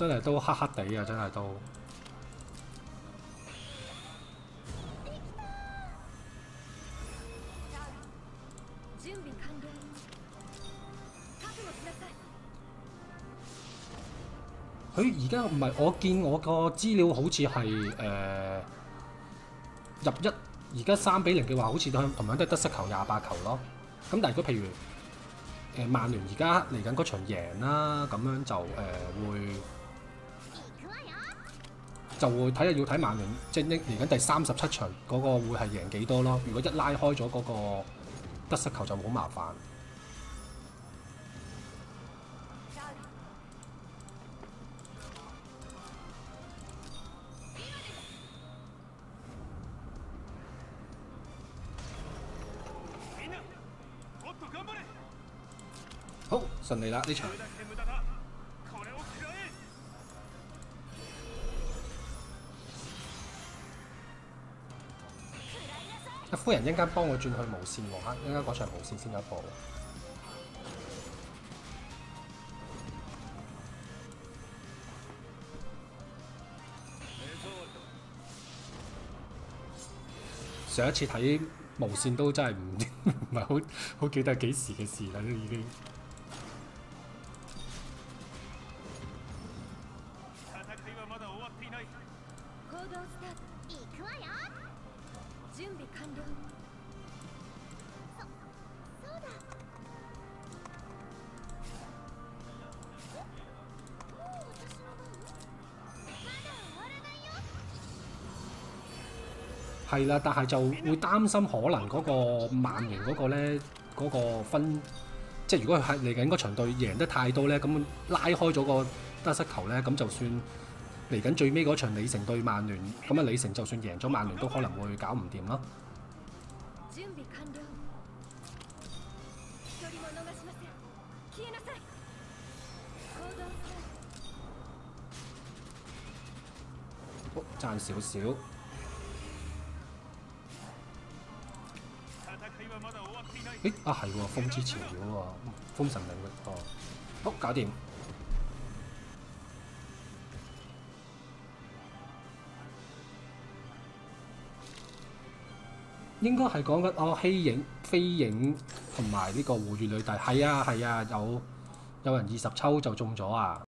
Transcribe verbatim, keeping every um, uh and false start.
真係都黑黑地啊！真係都。佢而家唔係，我見我個資料好似係誒入一，而家三比零嘅話，好似同同樣都係得失球廿八球咯。咁但係如果譬如誒曼聯而家嚟緊嗰場贏啦，咁樣就誒、呃、會就會睇下要睇曼聯即係嚟緊第三十七場嗰個會係贏幾多咯。如果一拉開咗嗰個得失球就好麻煩。好順利啦呢場。阿夫人一陣間幫我轉去無線喎嚇，一陣間嗰場無線先有播。上一次睇無線都真係唔唔係好好記得幾時嘅事啦，都已經。係啦，但係就會擔心可能嗰個曼聯嗰個咧嗰個分，即係如果係嚟緊嗰場隊贏得太多咧，咁拉開咗個得失球咧，咁就算嚟緊最尾嗰場李城對曼聯，咁啊李城就算贏咗曼聯都可能會搞唔掂咯。好，賺少少。誒啊係喎，風之潮妖喎，風神領域哦，好搞掂。應該係講緊哦，希影、飛影同埋呢個胡月女帝，係啊係啊，有有人二十抽就中咗啊！